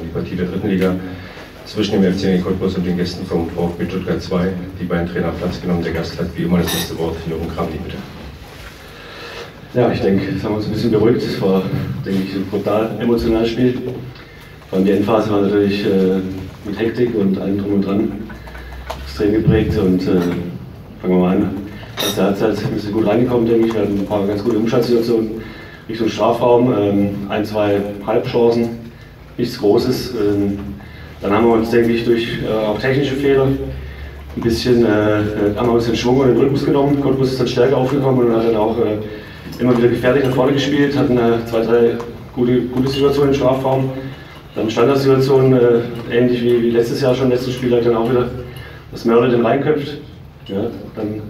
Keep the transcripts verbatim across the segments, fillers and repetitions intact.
die Partie der dritten Liga zwischen dem F C Cottbus und den Gästen vom VfB Stuttgart zwei. Die beiden Trainer Platz genommen. Der Gast hat wie immer das letzte Wort. Jürgen Kramny, bitte. Ja, ich denke, das haben wir uns ein bisschen beruhigt. Es war, denke ich, ein brutal emotionales Spiel. Vor allem die Endphase war natürlich äh, mit Hektik und allem drum und dran extrem geprägt. Und äh, fangen wir mal an. Erste Halbzeit sind wir gut reingekommen, denke ich. Wir hatten ein paar ganz gute Umschaltsituationen Richtung Strafraum. Ähm, ein, zwei Halbchancen, nichts Großes. Ähm, dann haben wir uns, denke ich, durch äh, auch technische Fehler ein bisschen, äh, haben wir uns den Schwung und den Rhythmus genommen. Cottbus ist dann stärker aufgekommen und hat dann auch äh, immer wieder gefährlich nach vorne gespielt, hatten äh, zwei, drei gute, gute Situationen im Strafraum. Dann Standardsituationen, äh, ähnlich wie, wie letztes Jahr schon, letztes Spiel hat dann auch wieder das Mörder den reinköpft. Ja, dann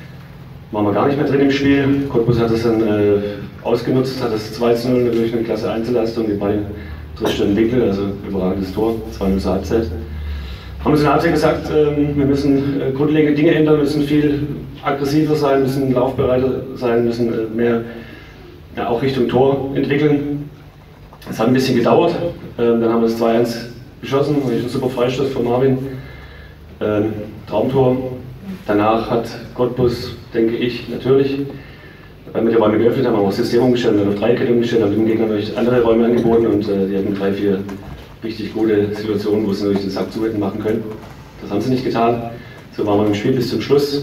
waren wir gar nicht mehr drin im Spiel. Cottbus hat das dann äh, ausgenutzt, hat das zwei zu null durch eine klasse Einzelleistung, die beiden trifft den Winkel, also überragendes Tor, zwei null zur Halbzeit. Haben uns in der Halbzeit gesagt, äh, wir müssen äh, grundlegende Dinge ändern, müssen viel aggressiver sein, müssen laufbereiter sein, müssen äh, mehr ja, auch Richtung Tor entwickeln. Es hat ein bisschen gedauert, ähm, dann haben wir das zwei eins geschossen, durch einen super Freistoß von Marvin, ähm, Traumtor. Danach hat Cottbus, denke ich, natürlich, weil wir die Räume geöffnet haben, haben wir auch das System umgestellt, wir haben auf Dreierkette umgestellt, haben dem Gegner natürlich andere Räume angeboten und äh, die hatten drei, vier richtig gute Situationen, wo sie natürlich den Sack zu hätten machen können. Das haben sie nicht getan. So waren wir im Spiel bis zum Schluss.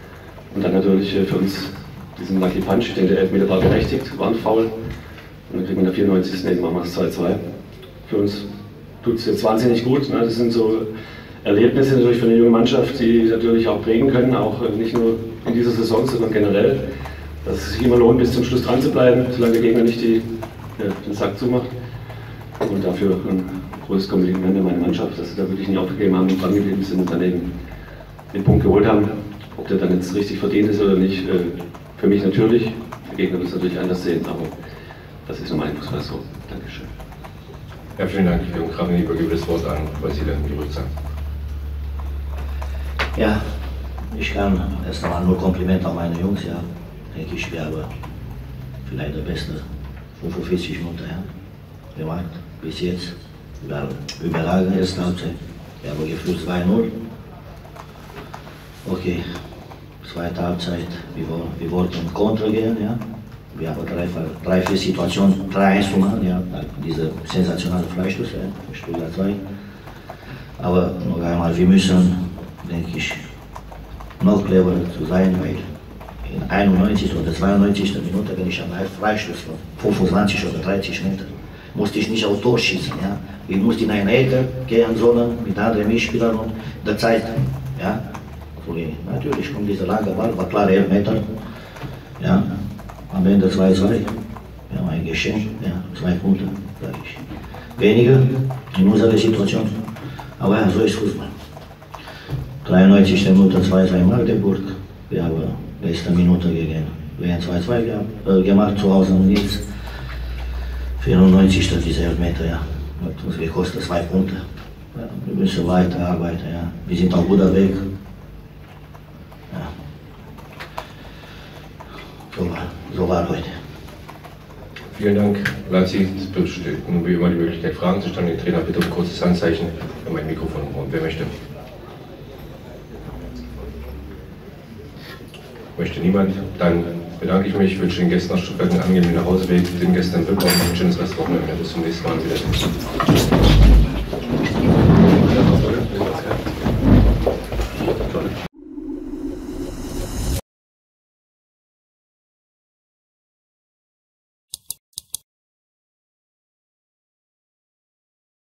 Und dann natürlich äh, für uns diesen Lucky Punch, ich denke, der Elfmeter war berechtigt, war ein Foul. Und dann kriegen wir in der vierundneunzigsten Eben machen wir es zwei zwei. Für uns tut es jetzt wahnsinnig gut. Ne? Das sind so Erlebnisse natürlich für eine junge Mannschaft, die natürlich auch prägen können, auch äh, nicht nur in dieser Saison, sondern generell. Dass es sich immer lohnt, bis zum Schluss dran zu bleiben, solange der Gegner nicht die, ja, den Sack zumacht. Und dafür ein großes Kompliment an meine Mannschaft, dass sie da wirklich nicht aufgegeben haben und dran geblieben sind und dann eben den Punkt geholt haben. Ob der dann jetzt richtig verdient ist oder nicht, für mich natürlich, der Gegner wird es natürlich anders sehen, aber das ist normal im Fußball so. Dankeschön. Ja, vielen Dank, Jürgen Kramny. Ich übergebe das Wort an Vasile Miroza. Ja, ich kann erst einmal nur Kompliment an meine Jungs, ja. Denke ich, wir haben vielleicht der beste fünfundvierzig Minuten ja, gemacht. Bis jetzt, wir haben überragend erste Halbzeit. Wir haben geführt zwei null. Okay, zweite Halbzeit, wir, wir wollten Konter gehen, ja. Wir haben drei, drei vier Situationen, drei eins zu machen, ja. Diese sensationale Freistoß, ja, Stuttgart zwei. Aber noch einmal, wir müssen, denke ich, noch cleverer zu sein, weil in einundneunzig oder zweiundneunzigsten Minute, wenn ich einen Freistoß von fünfundzwanzig oder dreißig Metern, musste ich nicht auf Tor schießen. Ja? Ich musste in eine Ecke gehen sollen mit anderen Mitspielern und der Zeit. Ja? Natürlich kommt dieser lange Ball, war klar elf Meter. Ja? Am Ende zwei zwei. Wir haben ein Geschenk, ja? Zwei Punkte. Weniger in unserer Situation. Aber ja, so ist Fußball. dreiundneunzigste Minute zwei zwei Magdeburg. Wir haben letzte Minute gegen Wien zwei zwei äh, gemacht, zu Hause und jetzt vierundneunzig statt diese Elfmeter, ja. Hat uns gekostet zwei Punkte. Ja, wir müssen weiter arbeiten, ja. Wir sind auf guter Weg. Ja. So war, so war heute. Vielen Dank, Lanzi. Es besteht nun wie immer die Möglichkeit, Fragen zu stellen. Den Trainer bitte um kurzes Handzeichen. Wir haben mein Mikrofon im Raum. Wer möchte? Möchte niemand? Dann bedanke ich mich, wünsche den Gästen aus Stuttgart einen angenehmen Nachhauseweg, den Gästen Glück und ein schönes Restwochenende. Bis zum nächsten Mal wieder.